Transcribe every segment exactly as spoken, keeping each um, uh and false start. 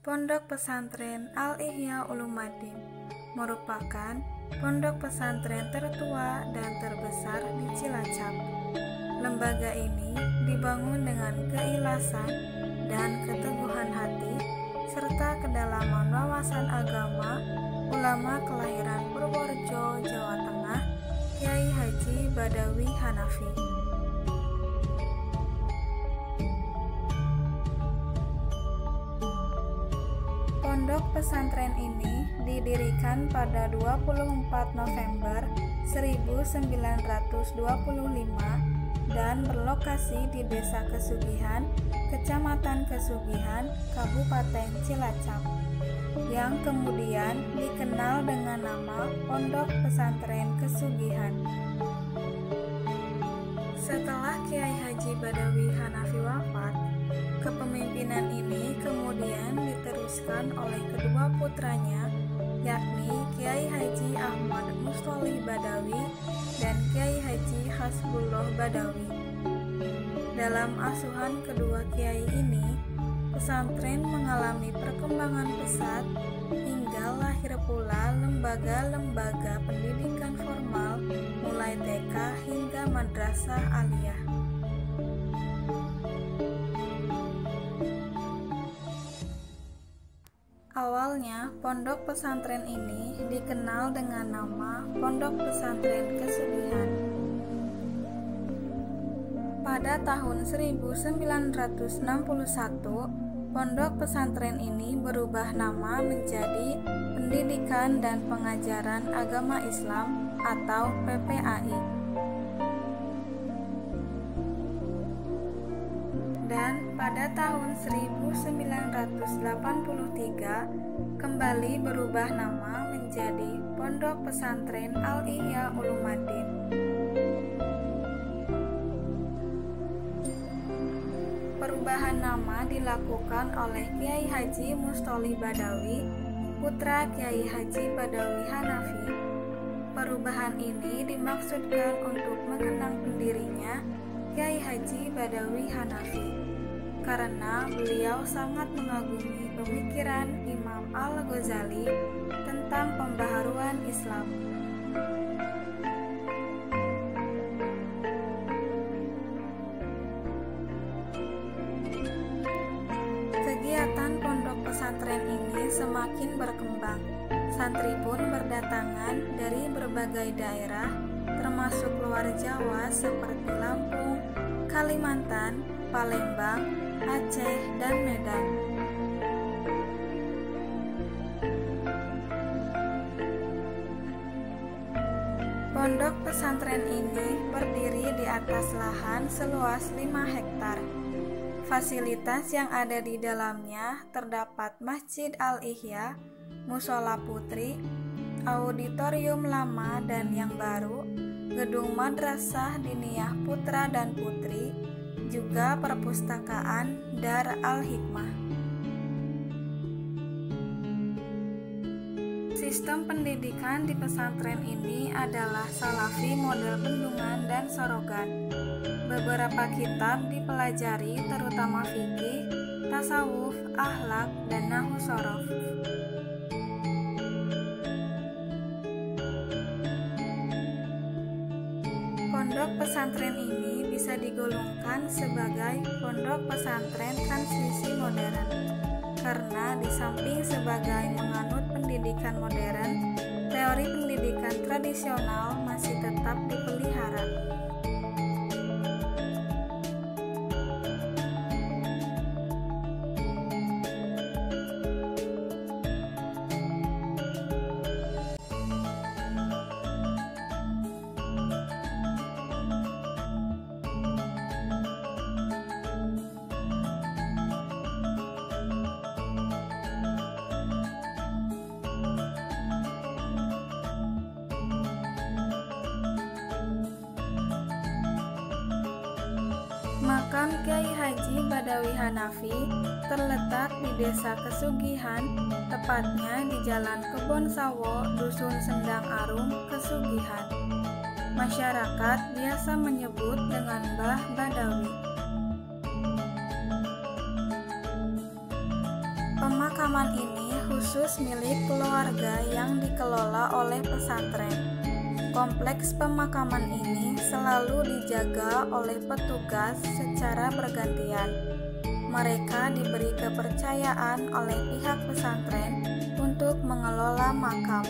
Pondok Pesantren Al-Ihya Ulumuddin merupakan pondok pesantren tertua dan terbesar di Cilacap. Lembaga ini dibangun dengan keikhlasan dan keteguhan hati serta kedalaman wawasan agama ulama kelahiran Purworejo, Jawa Tengah, Kyai Haji Badawi Hanafi. Pondok pesantren ini didirikan pada dua puluh empat November seribu sembilan ratus dua puluh lima dan berlokasi di Desa Kesugihan, Kecamatan Kesugihan, Kabupaten Cilacap, yang kemudian dikenal dengan nama Pondok Pesantren Kesugihan. Setelah Kyai Haji Badawi Hanafi wafat, kepemimpinan ini kemudian diteruskan oleh kedua putranya, yakni Kyai Haji Ahmad Mustholih Badawi dan Kyai Haji Hasbullah Badawi. Dalam asuhan kedua kiai ini, pesantren mengalami perkembangan pesat hingga lahir pula lembaga-lembaga pendidikan formal mulai T K hingga madrasah aliyah. Awalnya, pondok pesantren ini dikenal dengan nama Pondok Pesantren Kesugihan. Pada tahun seribu sembilan ratus enam puluh satu, pondok pesantren ini berubah nama menjadi Pendidikan dan Pengajaran Agama Islam atau P P A I. Dan pada tahun seribu sembilan ratus delapan puluh tiga kembali berubah nama menjadi Pondok Pesantren Al-Ihya Ulumuddin. Perubahan nama dilakukan oleh Kyai Haji Mustholih Badawi, putra Kyai Haji Badawi Hanafi. Perubahan ini dimaksudkan untuk mengenang pendirinya, Kyai Haji Badawi Hanafi, karena beliau sangat mengagumi pemikiran Imam Al-Ghazali tentang pembaharuan Islam. Kegiatan pondok pesantren ini semakin berkembang. Santri pun berdatangan dari berbagai daerah, termasuk luar Jawa seperti Lampung, Kalimantan, Palembang, Aceh, dan Medan. Pondok pesantren ini berdiri di atas lahan seluas lima hektar. Fasilitas yang ada di dalamnya terdapat Masjid Al-Ihya, Mushola Putri, auditorium lama dan yang baru, gedung madrasah diniyah putra dan putri, juga perpustakaan Dar Al-Hikmah. Sistem pendidikan di pesantren ini adalah Salafi model Bendungan dan Sorogan. Beberapa kitab dipelajari terutama fikih, tasawuf, akhlak, dan nahwu shorof. Pondok pesantren ini bisa digolongkan sebagai pondok pesantren transisi modern, karena di samping sebagai menganut pendidikan modern, teori pendidikan tradisional masih tetap dipelihara. Makam Kyai Haji Badawi Hanafi terletak di Desa Kesugihan, tepatnya di Jalan Kebon Sawo, Dusun Sendang Arum, Kesugihan. Masyarakat biasa menyebut dengan Mbah Badawi. Pemakaman Pemakaman ini khusus milik keluarga yang dikelola oleh pesantren. Kompleks pemakaman ini selalu dijaga oleh petugas secara bergantian. Mereka diberi kepercayaan oleh pihak pesantren untuk mengelola makam.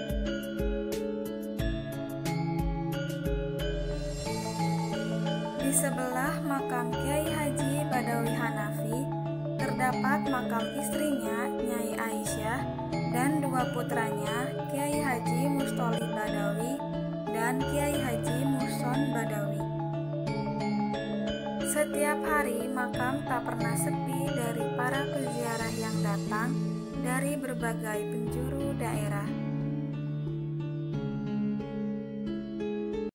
Di sebelah makam Kiai Haji Badawi Hanafi terdapat makam istrinya Nyai Aisyah dan dua putranya Kiai Haji Mustholib Badawi dan Kiai Haji Muhson Badawi. Setiap hari makam tak pernah sepi dari para peziarah yang datang dari berbagai penjuru